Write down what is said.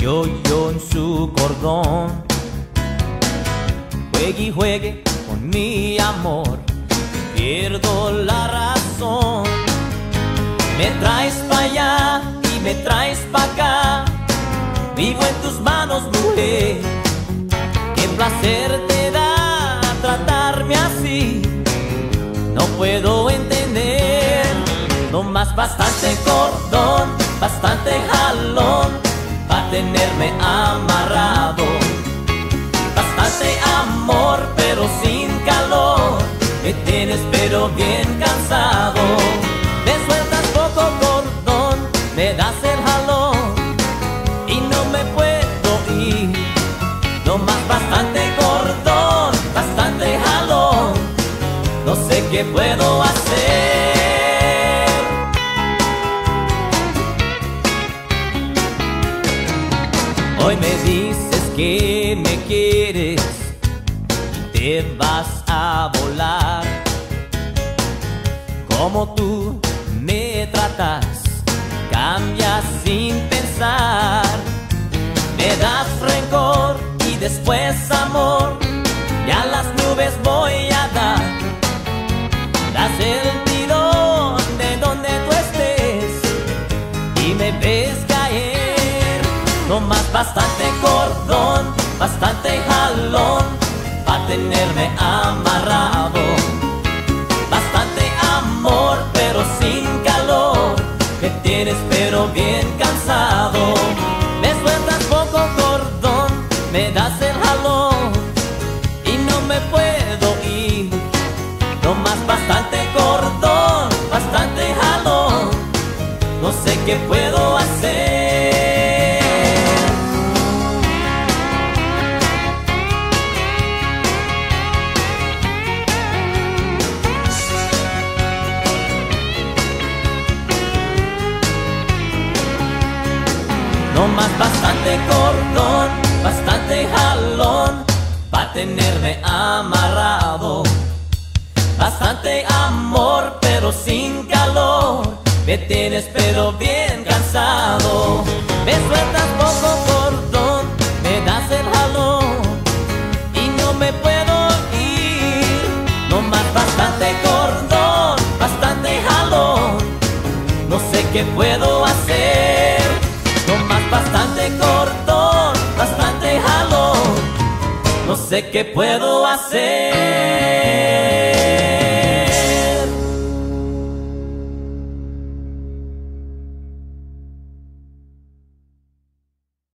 yo en su cordón. Juegue y juegue con mi amor, pierdo la razón. Me traes pa' allá y me traes pa' acá, vivo en tus manos, mujer. Qué placer te da tratarme así, no puedo entender. No más bastante cordón, bastante jalón, pa' tenerme amarrado. Bastante amor pero sin calor, me tienes pero bien cansado. Me sueltas poco cordón, me das el jalón y no me puedo ir. No más bastante cordón, bastante jalón, no sé qué puedo hacer. Hoy me dices que me quieres y te vas a volar. Como tú me tratas, cambias sin pensar. Me das rencor y después amor, y a las nubes voy a dar. Das el tirón de donde tú estés y me ves caer. No más bastante cordón, bastante jalón, pa' tenerme amarrado. Bastante amor pero sin calor, me tienes pero bien cansado. Me sueltas poco cordón, me das el jalón y no me puedo ir. No más bastante cordón, bastante jalón, no sé qué puedo hacer. No más bastante cordón, bastante jalón, pa' tenerme amarrado. Bastante amor pero sin calor, me tienes pero bien cansado. Me sueltas poco cordón, me das el jalón y no me puedo ir. No más bastante cordón, bastante jalón, no sé qué puedo hacer. No más bastante cordón, bastante jalón, no sé qué puedo hacer.